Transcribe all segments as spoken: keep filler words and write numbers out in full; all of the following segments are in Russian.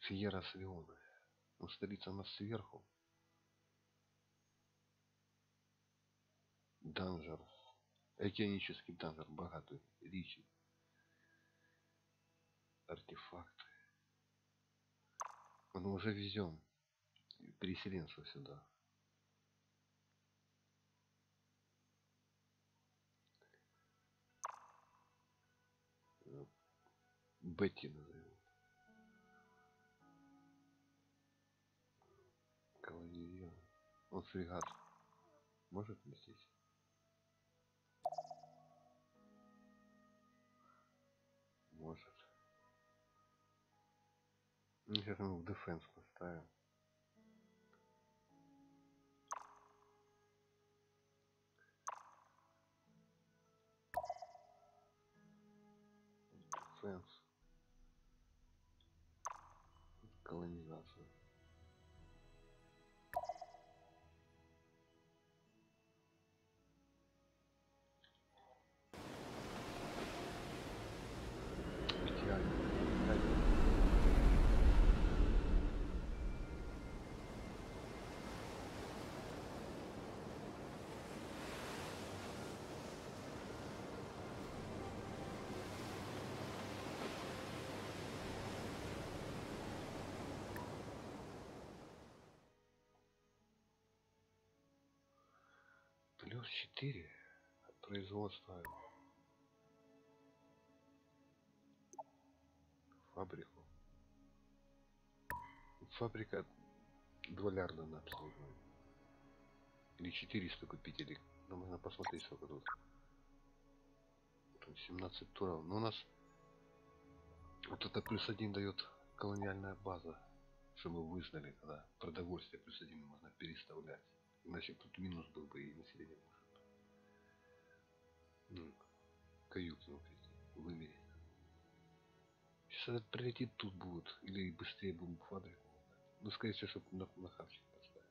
Фьера Свиона. Ну, столица у нас сверху. Данжер. Океанический данжер. Богатый. Ричи. Артефакты. Мы уже везем переселенцев сюда. Бетти назовем. Кавалерия. Он фрегат. Может лететь? Может. Ну, сейчас мы в дефенс поставим. Дефенс. Колонизация. Плюс четыре производства. Фабрику. Фабрика два лярда на обслуживание. Или четыреста купить, или ну, можно посмотреть, сколько тут. Тут семнадцать туров. Но у нас вот это плюс один дает колониальная база, чтобы вы знали, когда продовольствие плюс один можно переставлять. Иначе тут минус был бы и население может. Ну, кают вымереть. Сейчас это прилетит, тут будут. Или быстрее будем фабрику. Ну, скорее всего, чтобы на, на хавчик поставить.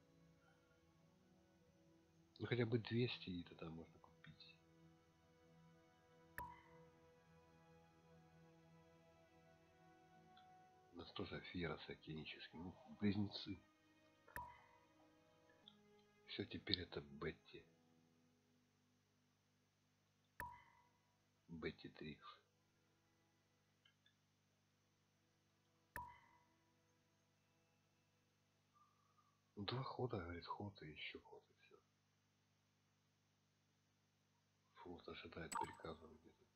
Ну, хотя бы двести, и тогда можно купить. У нас тоже фьера с океаническим. Ну, близнецы. Все, теперь это Бетти. Бетти Трикс. Два хода, говорит, ход и еще ход, и все. Флот ожидает приказа где-то.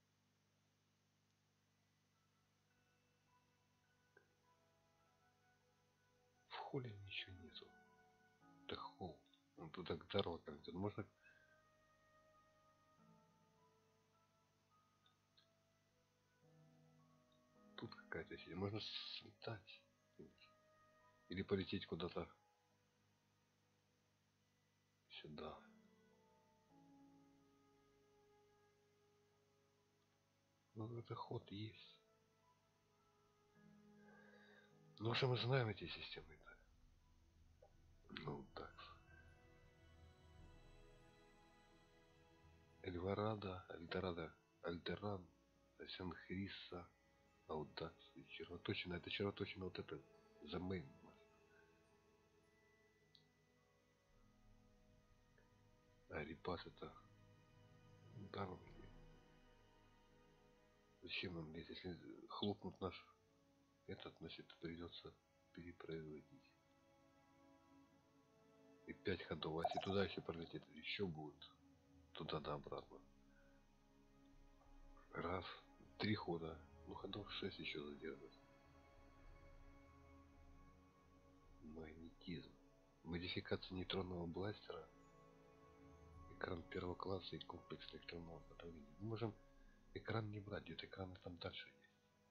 В холле ничего нету. Это холл. Он туда к дороге идет. Можно... Тут какая-то сидит. Можно слетать. Или полететь куда-то сюда. Ну, это ход есть. Ну, что мы знаем эти системы. -то. Ну, так. Эльварадо, Альдорадо, Альдеран, Сен-Хриса, Аудакс, червоточина. Это червоточина вот это. The main. А репас это дороги. Зачем нам лезть? Если хлопнут наш этот, значит, придется перепроизводить. И пять ходов. А если туда еще пролетит, еще будет туда да обратно. Раз, три хода. Ну, ходов шесть еще задержит. Магнетизм. Модификация нейтронного бластера. Экран первого класса и комплекс электронного подавления. Мы можем экран не брать, где-то экраны там дальше есть.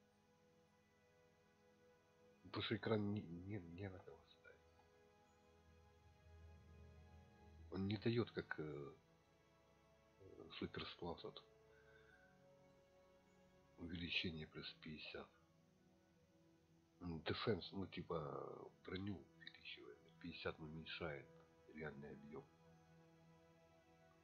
Потому что экран не, не, не на кого ставить. Он не дает как э, суперсплав тут. Увеличение плюс пятьдесят. Дефенс, ну типа броню увеличивает. пятьдесят уменьшает реальный объем.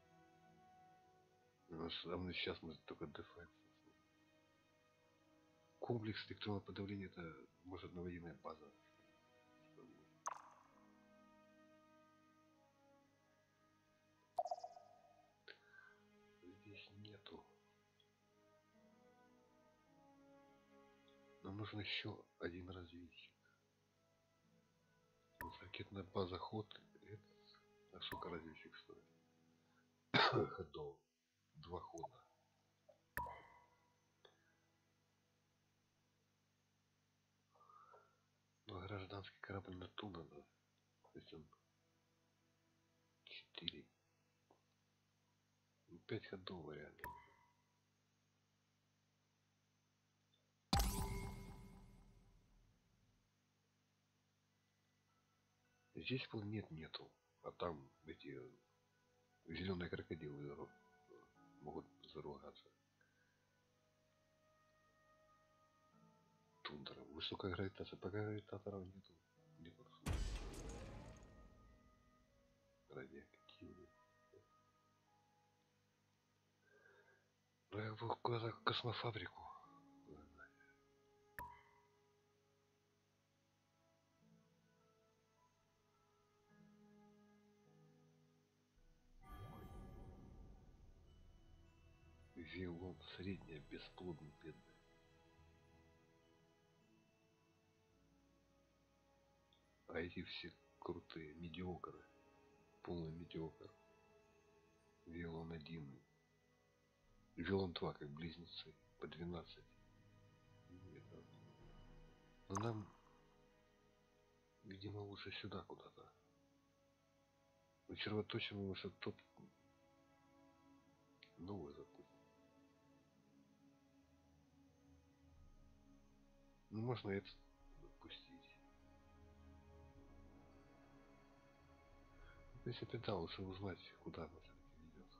Ну, сейчас мы только дефенс. комплекс электронного подавления, это может на военная база. Здесь нету. Нам нужен еще один разведчик. Вот ракетная база ход. Это... А сколько разведчик стоит? Ходов. Два хода. Ну, гражданский корабль на ту надо. То есть он четыре. Ну, пять ходов вариантов. Здесь планет нету. А там эти зеленые крокодилы могут заругаться. Тундра. Высокая гравитация. Пока гравитаторов нету. Нету. Радиоактивный. Ну я бы куда-то космофабрику. Вилон средняя, бесплодный, бедный. А эти все крутые, медиокры. Полный медиокр. Вилон один. Вилон два, как близнецы. По двенадцать. Но нам, видимо, лучше сюда куда-то. Ну, червоточину мы что топ новый запустим. Ну, можно это запустить. В принципе, да, лучше узнать, куда она все-таки ведет.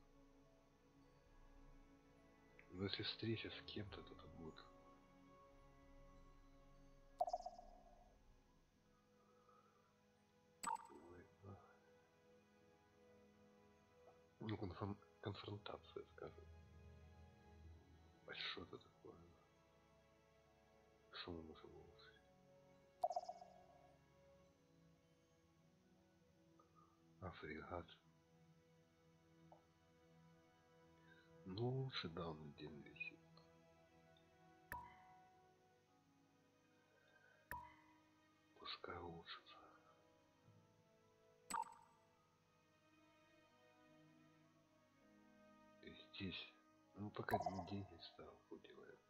Но если встреча с кем-то, то это будет... Ну, конфрон... конфронтация, скажем. А что это такое? Что мы можем улучшить? А фрегат? Ну, лучше, да, он отдельно висит. Пускай улучшится. И здесь, ну, пока не деньги ставил, делаем.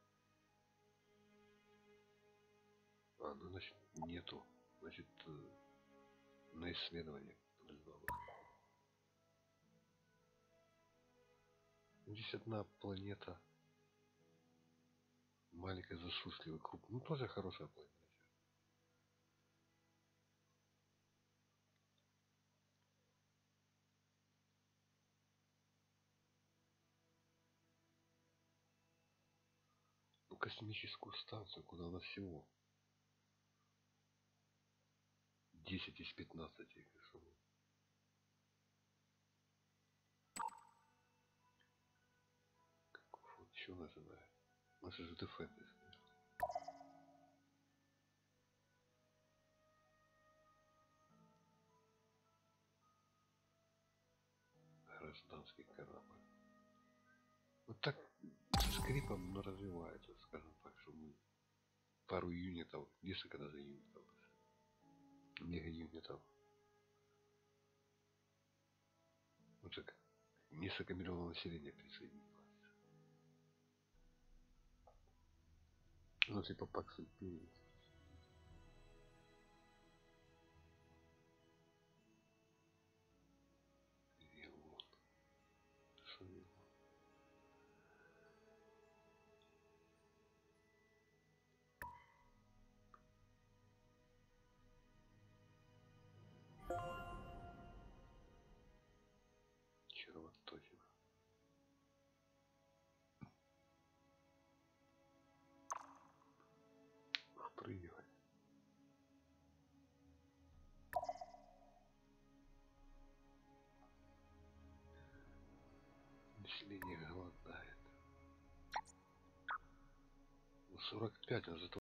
А, ну, значит, нету. Значит, на исследование. Здесь одна планета. Маленькая засушливый круг. Ну, тоже хорошая планета. Ну, космическую станцию, куда она всего десять из пятнадцати. Вот еще нажимаю. Наши же дефенды. Гражданский корабль. Вот так со скрипом, но развивается, скажем так, что мы пару юнитов, несколько даже юнитов, мега юнитов. Вот так, несколько миллионов населения присоединилось. Ну, типа Пакс Империи. Вилон. Что Вилон? Червоточина. Впрыгивай. Население голодает. Ну, сорок пять, он зато